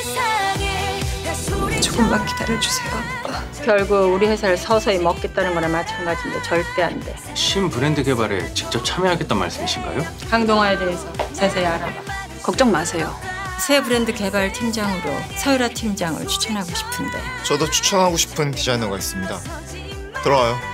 조금만 기다려주세요, 아빠. 결국 우리 회사를 서서히 먹겠다는 거나 마찬가지인데 절대 안 돼. 신브랜드 개발에 직접 참여하겠다는 말씀이신가요? 강동아에 대해서 자세히 알아봐. 걱정 마세요. 새 브랜드 개발 팀장으로 서유라 팀장을 추천하고 싶은데. 저도 추천하고 싶은 디자이너가 있습니다. 들어와요.